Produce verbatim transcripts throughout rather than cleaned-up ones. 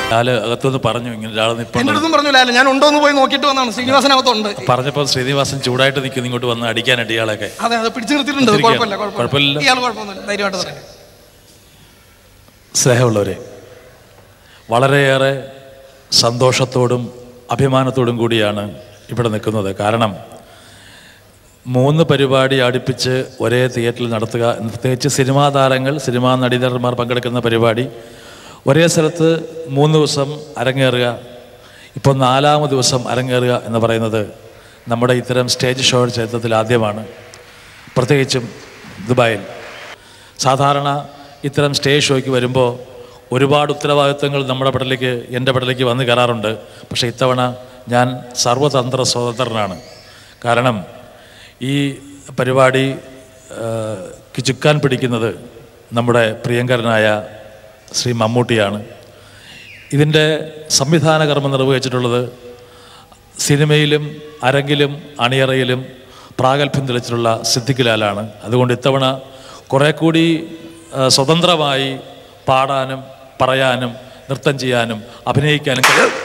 ലാല് അകത്തുനിന്ന് പറഞ്ഞു ഇങ്ങനെ ഒരാൾ എന്റെ അടുത്തും പറഞ്ഞു ലാല്, ഞാൻ ഉണ്ടോ എന്ന് പോയി നോക്കിയിട്ട് വന്നാണ്. ശ്രീനിവാസനകത്തുണ്ട്. പറഞ്ഞപ്പോൾ ശ്രീനിവാസൻ ചൂടായിട്ട് നിൽക്കുന്നു ഇങ്ങോട്ട് വന്ന് അടിക്കാനായിട്ട് ഇയാളൊക്കെ. അതെ അതെ, പിടിച്ചു നിർത്തിയിട്ടുണ്ട്. കുഴപ്പമില്ല കുഴപ്പമില്ല, ഇയാൾ കുഴപ്പമൊന്നുമില്ല, ധൈര്യമായിട്ട് പറയാം. സ്നേഹമുള്ളവരെ, വളരെയേറെ സന്തോഷത്തോടും അഭിമാനത്തോടും കൂടിയാണ് ഇവിടെ നിൽക്കുന്നത്. കാരണം മൂന്ന് പരിപാടി അടുപ്പിച്ച് ഒരേ തിയേറ്ററിൽ നടത്തുക, പ്രത്യേകിച്ച് സിനിമാ താരങ്ങൾ, സിനിമാ നടീനടന്മാർ പങ്കെടുക്കുന്ന പരിപാടി ഒരേ സ്ഥലത്ത് മൂന്ന് ദിവസം അരങ്ങേറുക, ഇപ്പോൾ നാലാമത് ദിവസം അരങ്ങേറുക എന്ന് പറയുന്നത് നമ്മുടെ ഇത്തരം സ്റ്റേജ് ഷോ ചരിത്രത്തിൽ ആദ്യമാണ്. പ്രത്യേകിച്ചും ദുബായിൽ സാധാരണ ഇത്തരം സ്റ്റേജ് ഷോയ്ക്ക് വരുമ്പോൾ ഒരുപാട് ഉത്തരവാദിത്വങ്ങൾ നമ്മുടെ പടലേക്ക്, എൻ്റെ പടലേക്ക് വന്ന് കയറാറുണ്ട്. പക്ഷേ ഇത്തവണ ഞാൻ സർവതന്ത്ര സ്വതന്ത്രനാണ്. കാരണം ഈ പരിപാടി ചുക്കാൻ പിടിക്കുന്നത് നമ്മുടെ പ്രിയങ്കരനായ ശ്രീ മമ്മൂട്ടിയാണ്. ഇതിൻ്റെ സംവിധാന കർമ്മം നിർവഹിച്ചിട്ടുള്ളത് സിനിമയിലും അരങ്ങിലും അണിയറയിലും പ്രാഗൽഭ്യം തെളിച്ചിട്ടുള്ള സിദ്ദിഖ് ലാലാണ്. അതുകൊണ്ട് ഇത്തവണ കുറേ കൂടി സ്വതന്ത്രമായി പാടാനും പറയാനും നൃത്തം ചെയ്യാനും അഭിനയിക്കാനും.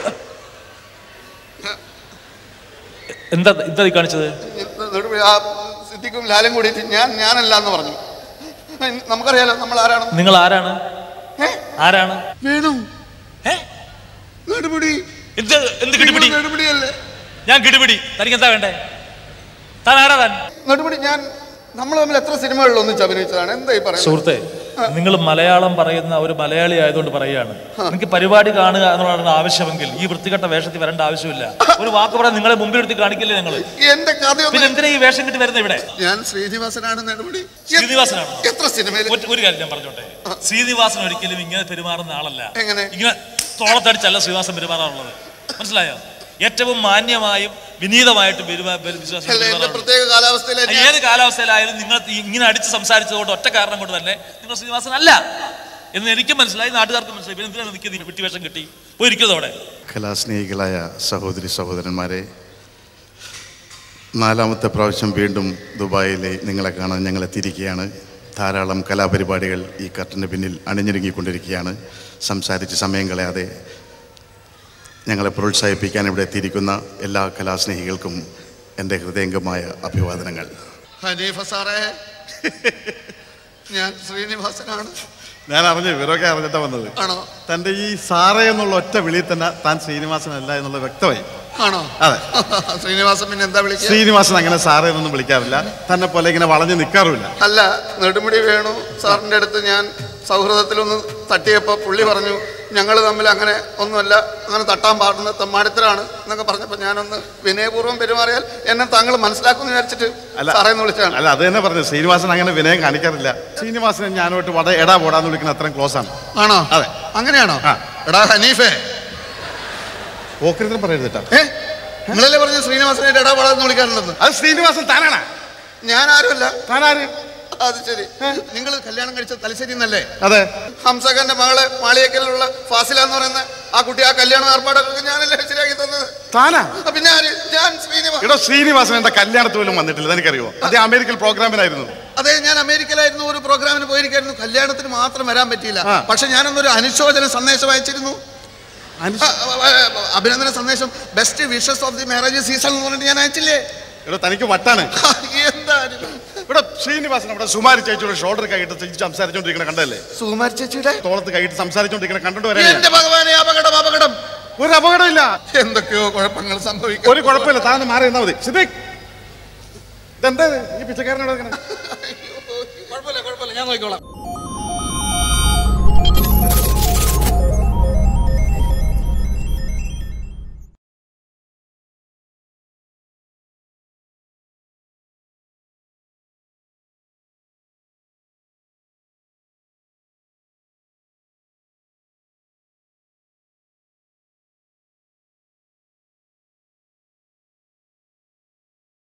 എന്താ എന്താ കാണിച്ചത്? സിദ്ദിഖും ലാലും കൂടി ഞാൻ ഞാനല്ല എന്ന് പറഞ്ഞു. നമുക്കറിയാലോ നമ്മൾ ആരാണ്. നിങ്ങൾ ആരാണ്? ആരാണ്? വേണു. ഞാൻ കിടുപിടി. തനിക്ക് എന്താ വേണ്ടേ? താൻ ആരാ? താൻ നെടുമുടി. ഞാൻ നമ്മൾ തമ്മിൽ എത്ര സിനിമകളിൽ ഒന്നിച്ച് അഭിനയിച്ചതാണ്. എന്താ ഈ പറയുന്നത്? സുഹൃത്തെ, നിങ്ങൾ മലയാളം പറയുന്ന ഒരു മലയാളി ആയതുകൊണ്ട് പറയുകയാണ്. എനിക്ക് പരിപാടി കാണുക എന്നുള്ളതാണ് ആവശ്യമെങ്കിൽ ഈ വൃത്തികെട്ട വേഷത്തിൽ വരേണ്ട ആവശ്യമില്ല. ഒരു വാക്ക് പറയാൻ നിങ്ങളെ മുമ്പിൽ എടുത്ത് കാണിക്കില്ലേ നിങ്ങൾ? എന്റെ കഥ പിന്നെ എന്തിനാ ഈ വേഷം കിട്ടി വരുന്നത് ഇവിടെ? ഞാൻ ശ്രീനിവാസനാണ്. നെടുമുടി ശ്രീനിവാസനാണ്. എത്ര സിനിമയിൽ ഒരു കാര്യം ഞാൻ പറഞ്ഞോട്ടെ, ശ്രീനിവാസൻ ഒരിക്കലും ഇങ്ങനെ പെരുമാറുന്ന ആളല്ല. എങ്ങനെ? ഇങ്ങനെ തോളത്തടിച്ചല്ല ശ്രീനിവാസൻ പെരുമാറാറുള്ളത്. മനസ്സിലായോ? ഏറ്റവും മാന്യമായും വിനീതമായിട്ടും പ്രത്യേക കാലാവസ്ഥയിൽ ഏത് കാലാവസ്ഥയിലായാലും നിങ്ങൾ ഇങ്ങനെ അടിച്ച് സംസാരിച്ചതുകൊണ്ട് ഒറ്റ കാരണം കൊണ്ട് തന്നെ നിങ്ങൾ ശ്രീനിവാസൻ അല്ല എന്ന് എനിക്കും മനസ്സിലായി, നാട്ടുകാർക്ക് മനസ്സിലായി. പിന്നെ എന്തിനാണ് എനിക്ക് വിട്ടിവേഷം കിട്ടി പോയിരിക്കുന്നതോടെ? കലാസ്നേഹികളായ സഹോദരി സഹോദരന്മാരെ, നാലാമത്തെ പ്രാവശ്യം വീണ്ടും ദുബായിലെ നിങ്ങളെ കാണാൻ ഞങ്ങൾ എത്തിയിരിക്കുകയാണ്. ധാരാളം കലാപരിപാടികൾ ഈ കർട്ടന് പിന്നിൽ അണിഞ്ഞൊരുങ്ങിക്കൊണ്ടിരിക്കുകയാണ്. സംസാരിച്ച് സമയം കളയാതെ ഞങ്ങളെ പ്രോത്സാഹിപ്പിക്കാൻ ഇവിടെ എത്തിയിരിക്കുന്ന എല്ലാ കലാസ്നേഹികൾക്കും എൻ്റെ ഹൃദയംഗമായ അഭിവാദനങ്ങൾ. ഹനീഫ സാറേ, ഞാൻ ശ്രീനിവാസനാണ്. ഞാൻ അറിഞ്ഞു, ഇവരൊക്കെ അറിഞ്ഞിട്ടാ വന്നത്. ആണോ? തൻ്റെ ഈ സാറേ എന്നുള്ള ഒറ്റ വിളിയിൽ തന്നെ താൻ ശ്രീനിവാസനല്ല എന്നുള്ളത് വ്യക്തമായി. ആണോ? അതെ. ശ്രീനിവാസൻ പിന്നെ എന്താ വിളിക്കുക? ശ്രീനിവാസൻ അങ്ങനെ സാറേ എന്നൊന്നും വിളിക്കാറില്ല. തന്നെ പോലെ ഇങ്ങനെ വളഞ്ഞു നിൽക്കാറുമില്ല. അല്ല, നെടുമുടി വേണു സാറിൻ്റെ അടുത്ത് ഞാൻ സൗഹൃദത്തിലൊന്ന് തട്ടിയപ്പോൾ പുള്ളി പറഞ്ഞു ഞങ്ങൾ തമ്മിൽ അങ്ങനെ ഒന്നുമല്ല, അങ്ങനെ തട്ടാൻ പാടുന്ന തെമ്മാടിത്തരാണ് എന്നൊക്കെ പറഞ്ഞപ്പോൾ ഞാനൊന്ന് വിനയപൂർവ്വം പെരുമാറിയാൽ എന്നെ താങ്കൾ മനസ്സിലാക്കുമെന്ന് വിചാരിച്ചിട്ട് സാറേന്ന് വിളിച്ചാണ്. അല്ല, അത് തന്നെ പറഞ്ഞു. ശ്രീനിവാസൻ അങ്ങനെ വിനയം കാണിക്കാറില്ല. ശ്രീനിവാസനെ ഞാനോട്ട് വട എടാ പോടാന്ന് വിളിക്കുന്ന അത്രയും ക്ലോസ് ആണ്. ആണോ? അതെ. അങ്ങനെയാണോ? എടാ ഹനീഫേ, ഓക്രിതം പറയരുത്. ഏ നിങ്ങളല്ലേ പറഞ്ഞു ശ്രീനിവാസനായിട്ട് എടാ പോടാന്ന് വിളിക്കാറുണ്ടെന്ന്? അത് ശ്രീനിവാസൻ താനാണ്. ഞാൻ ആരുമല്ല. താനാര്? അത് ശരി. നിങ്ങൾ കല്യാണം കഴിച്ച തലശ്ശേരി എന്നല്ലേ? അതെ. ഹംസഖാന്റെ മകളെ മാളിയേക്കലുള്ള ഫാസില എന്ന് പറയുന്ന ആ കുട്ടി ആ കല്യാണം ഏർപ്പാടൊക്കെ ഞാനല്ലേ ശരിയാക്കി തന്നത്. താനാ? പിന്നെ ആര്? ഞാൻ ശ്രീനിവാസൻ. ഇവിടെ ശ്രീനിവാസൻ എന്താ കല്യാണത്തിൽ പോലും വന്നിട്ടില്ല, എനിക്കറിയോ? അതേ അമേരിക്കൻ പ്രോഗ്രാമിനായിരുന്നു. അതെ, ഞാൻ അമേരിക്കയിലായിരുന്നു, ഒരു പ്രോഗ്രാമിന് പോയിരിക്കായിരുന്നു. കല്യാണത്തിന് മാത്രം വരാൻ പറ്റിയില്ല. പക്ഷെ ഞാനൊന്നൊരു അനുശോചന സന്ദേശം അയച്ചിരുന്നു. അഭിനന്ദന സന്ദേശം, best wishes of the marriage season എന്ന് പറഞ്ഞിട്ട് ഞാൻ അയച്ചില്ലേ? ഇവിടെ തനിക്ക് വട്ടാണ്. എന്താ ഇവിടെ ശ്രീനിവാസൻ അവിടെ സുമാരി ചേച്ചിയുടെ ഷോൾഡർ കൈയിട്ട് സംസാരിച്ചോണ്ടിരിക്കണ കണ്ടല്ലേ? സുമാരി ചേച്ചിയുടെ തോളത്ത് കൈയിട്ട് സംസാരിച്ചോണ്ടിരിക്കണ കണ്ടു വരാൻ. എന്റെ ഭഗവാനെ, അപകടം അപകടം. ഒരു അപകടമില്ല. എന്തൊക്കെയോ കുഴപ്പങ്ങൾ സംഭവിക്കും. ഒരു കുഴപ്പമില്ല, താന്ന് മാറി നിന്നാ മതി. സിദ്ദിഖ്, ഇതെന്താ ഈ പിച്ചക്കാരനോട്? കുഴപ്പമില്ല കുഴപ്പമില്ല, ഞാൻ നോക്കിക്കോളാം.